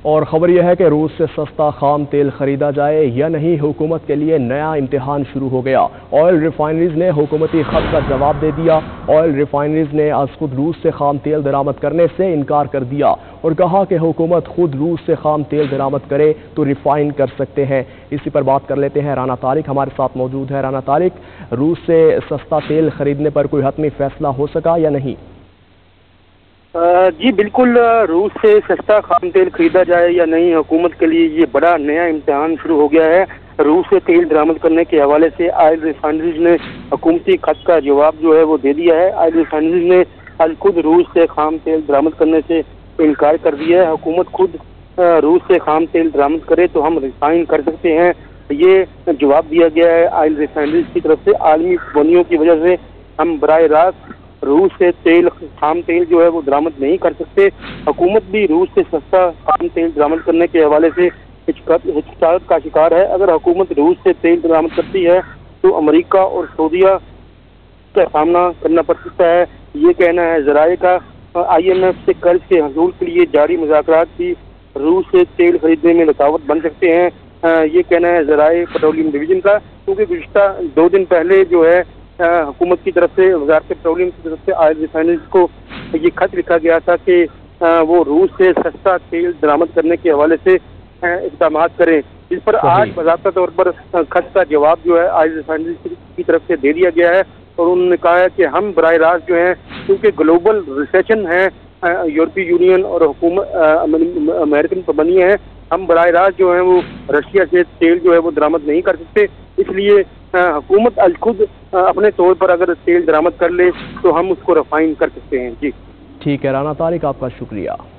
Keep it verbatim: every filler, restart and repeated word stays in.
اور خبر یہ ہے کہ روس سے سستا خام تیل خریدا جائے یا نہیں، حکومت کے لیے نیا امتحان شروع ہو گیا۔ آئل ریفائنریز نے حکومتی خط کا جواب دے دیا۔ آئل ریفائنریز نے از خود روس سے خام تیل درآمد کرنے سے انکار کر دیا اور کہا کہ حکومت خود روس سے خام تیل درآمد کرے تو ریفائن کر سکتے ہیں۔ اسی پر بات کر لیتے ہیں، رانا طارق ہمارے ساتھ موجود ہے۔ رانا طارق، روس سے سستا تیل خریدنے پر کوئی حتمی فیصلہ ہو سکا یا نہیں؟ جی بالکل، روس سے سستا خام تیل خریدا جائے یا نہیں، حکومت کے لیے یہ بڑا نیا امتحان شروع ہو گیا ہے۔ روس سے تیل درآمد کرنے کے حوالے سے آئل ریفائنریز نے حکومتی خط کا جواب جو ہے وہ دے دیا ہے۔ آئل ریفائنریز نے آج خود روس سے خام تیل درآمد کرنے سے انکار کر دیا ہے۔ حکومت خود روس سے خام تیل درآمد کرے تو ہم ریفائن کر سکتے ہیں، یہ جواب دیا گیا ہے آئل ریفائنریز کی طرف سے۔ عالمی پابندیوں کی وجہ سے ہم براہ راست روس سے تیل خام تیل جو ہے وہ درآمد نہیں کر سکتے۔ حکومت بھی روس سے سستا خام تیل درآمد کرنے کے حوالے سے ہچکچاہٹ کا شکار ہے۔ اگر حکومت روس سے تیل درآمد کرتی ہے تو امریکہ اور سعودیہ کا سامنا کرنا پڑ سکتا ہے، یہ کہنا ہے ذرائع کا۔ آئی ایم ایف سے قرض کے حصول کے لیے جاری مذاکرات بھی روس سے تیل خریدنے میں رکاوٹ بن سکتے ہیں، یہ کہنا ہے ذرائع پیٹرولیم ڈویژن کا، کیونکہ گزشتہ دو دن پہلے جو ہے حکومت کی طرف سے، وزارت پیٹرولیم کی طرف سے آئل ریفائنریز کو یہ خط لکھا گیا تھا کہ وہ روس سے سستا تیل درآمد کرنے کے حوالے سے اقدامات کریں، جس پر آج باضابطہ طور پر خط کا جواب جو ہے آئل ریفائنریز کی طرف سے دے دیا گیا ہے، اور انہوں نے کہا ہے کہ ہم براہ راست جو ہیں، کیونکہ گلوبل ریسیشن ہے، یورپی یونین اور حکومت امریکن پابندیاں ہیں، ہم براہ راست جو ہیں وہ رشیا سے تیل جو ہے وہ درآمد نہیں کر سکتے، اس لیے حکومت از خود اپنے طور پر اگر تیل درآمد کر لے تو ہم اس کو ریفائن کر سکتے ہیں۔ جی ٹھیک ہے رانا طارق، آپ کا شکریہ۔